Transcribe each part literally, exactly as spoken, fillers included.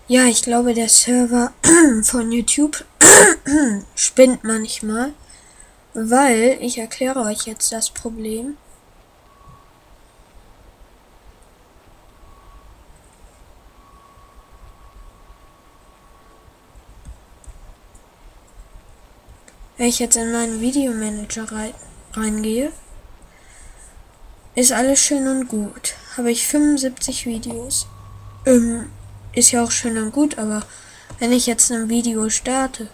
Ja, ich glaube, der Server von YouTube spinnt manchmal, weil ich erkläre euch jetzt das Problem. Wenn ich jetzt in meinen Videomanager rein, reingehe, ist alles schön und gut. Habe ich fünfundsiebzig Videos. Ähm, ist ja auch schön und gut, aber wenn ich jetzt ein Video starte,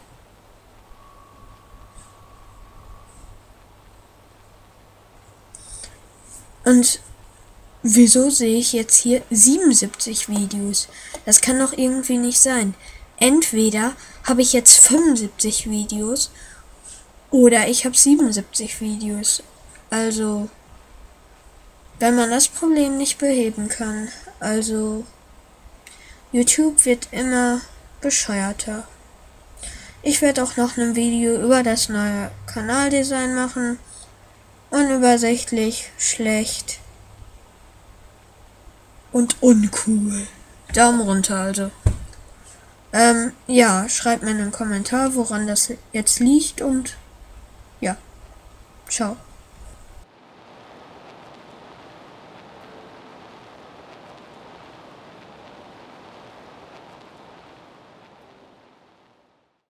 und wieso sehe ich jetzt hier siebenundsiebzig Videos? Das kann doch irgendwie nicht sein. Entweder habe ich jetzt fünfundsiebzig Videos oder ich habe siebenundsiebzig Videos. Also, wenn man das Problem nicht beheben kann, also YouTube wird immer bescheuerter. Ich werde auch noch ein Video über das neue Kanaldesign machen. Unübersichtlich, schlecht und uncool. Daumen runter also. Ähm, ja, schreibt mir einen Kommentar, woran das jetzt liegt und ja, ciao.